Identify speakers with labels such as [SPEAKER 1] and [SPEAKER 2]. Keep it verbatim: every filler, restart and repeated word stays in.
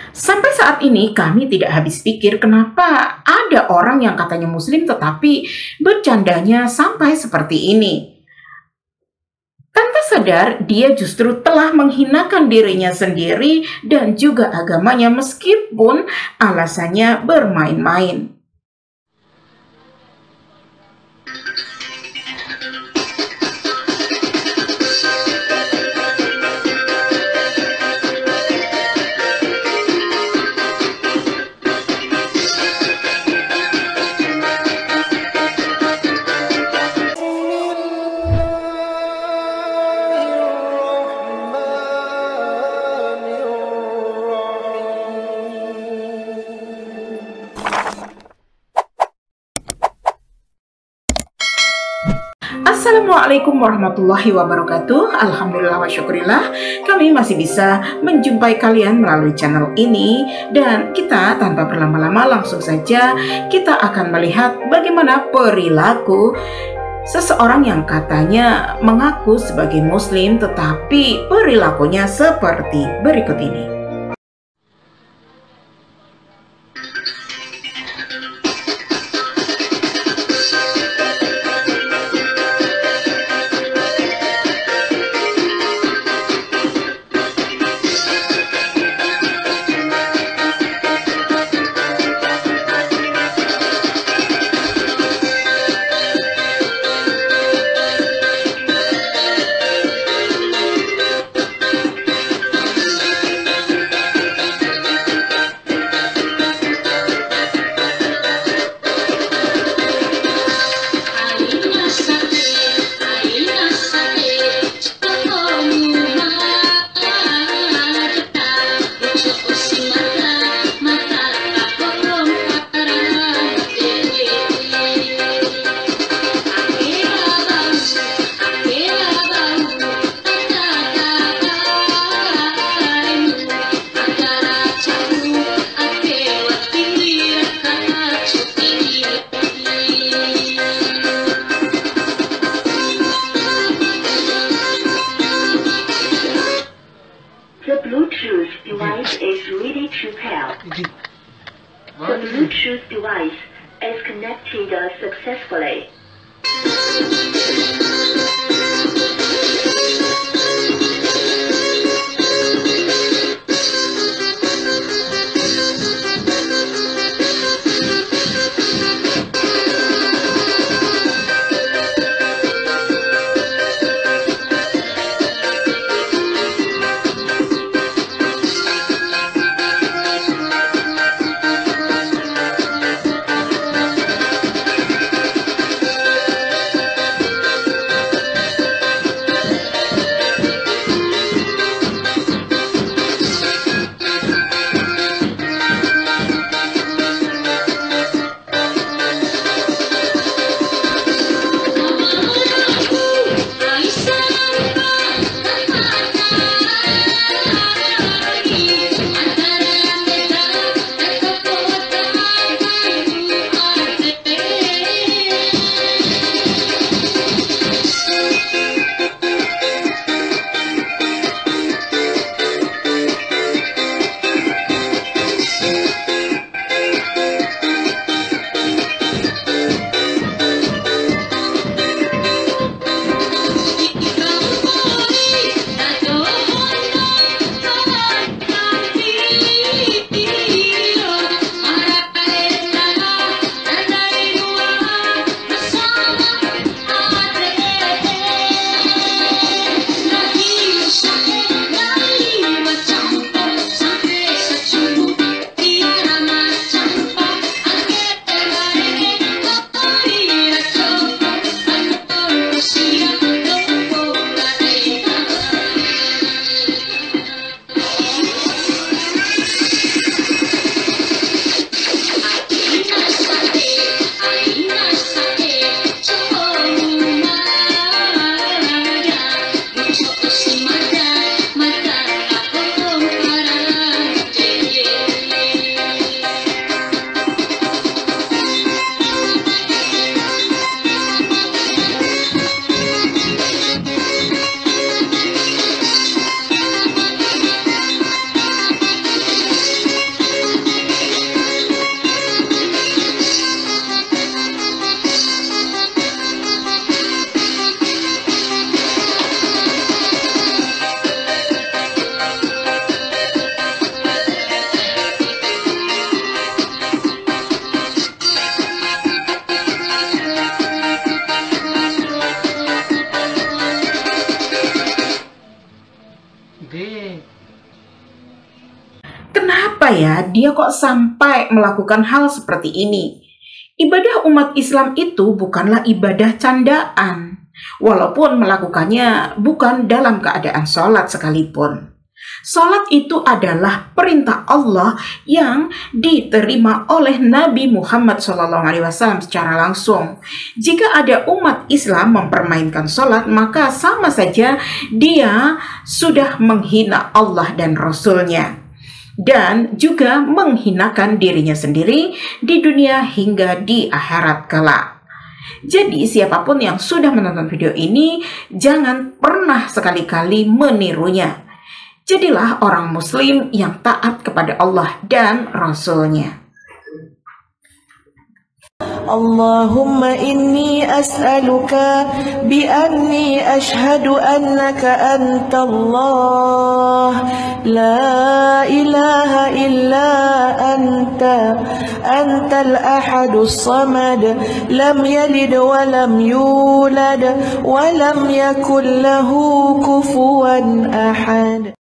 [SPEAKER 1] Sampai saat ini kami tidak habis pikir kenapa ada orang yang katanya muslim tetapi bercandanya sampai seperti ini. Tanpa sadar, dia justru telah menghinakan dirinya sendiri dan juga agamanya meskipun alasannya bermain-main. Assalamualaikum warahmatullahi wabarakatuh. Alhamdulillah wa syukurillah, kami masih bisa menjumpai kalian melalui channel ini. Dan kita tanpa berlama-lama langsung saja kita akan melihat bagaimana perilaku seseorang yang katanya mengaku sebagai muslim tetapi perilakunya seperti berikut ini.
[SPEAKER 2] The Bluetooth device is ready to pair. The Bluetooth device is connected successfully.
[SPEAKER 1] Kenapa ya dia kok sampai melakukan hal seperti ini? Ibadah umat Islam itu bukanlah ibadah candaan, walaupun melakukannya bukan dalam keadaan sholat sekalipun. Sholat itu adalah perintah Allah yang diterima oleh Nabi Muhammad shallallahu alaihi wasallam secara langsung. Jika ada umat Islam mempermainkan sholat, maka sama saja dia sudah menghina Allah dan Rasul-Nya, dan juga menghinakan dirinya sendiri di dunia hingga di akhirat kelak. Jadi siapapun yang sudah menonton video ini, jangan pernah sekali-kali menirunya. Jadilah orang muslim yang taat kepada Allah dan Rasul-Nya.
[SPEAKER 3] Allahumma inni as'aluka bi'anni ashhadu annaka anta Allah la ilaha illa anta antal ahadus samad lam yalid wa lam yulad wa lam yakul lahu kufuwan ahad.